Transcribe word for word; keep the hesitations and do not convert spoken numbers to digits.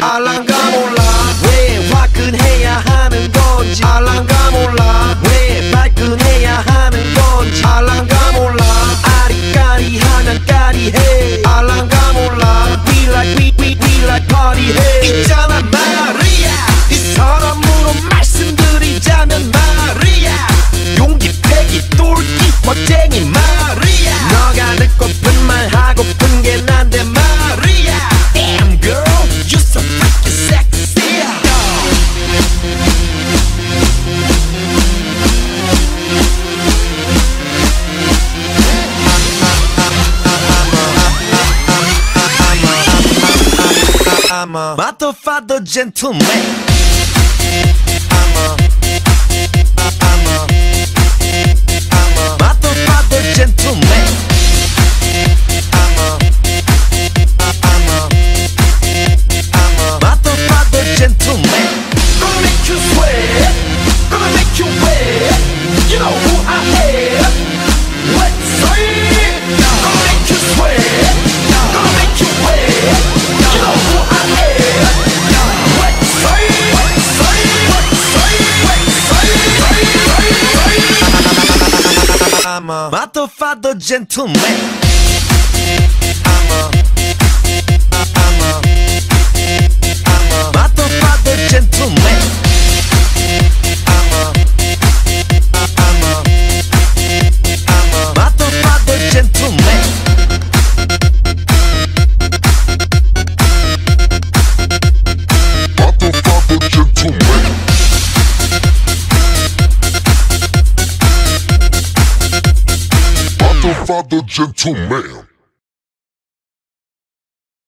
알랑가 몰라 왜 화끈해야 하는 건지 알랑가 몰라 왜 발끈해야 하는 건지 알랑가 몰라 아리까리하면 까리해 알랑가 몰라 We like we we we like party 해 있잖아 마리아 이 사람으로 말씀드리자면 마리아 용기 패기 똘끼 멋쟁이 마리아 너가 듣고픈 말 하고픈 게 난데 마리아 Damn girl you so freaking sexy I'm a motherfucker gentleman I'm a I'm a I'm a motherfucker gentleman I'm a I'm a I'm a motherfucker gentleman Gonna make you sweat Gonna make you wet You know who I am Let's say Gonna make you sweat Gonna make you wet You know who I am Let's say Let's say Let's say Let's say I'm a motherfucker gentleman I'm a I'm a I'm a motherfucker gentleman I'm a I'm a I'm a motherfucker gentleman Motherfucker gentleman Motherfucker gentleman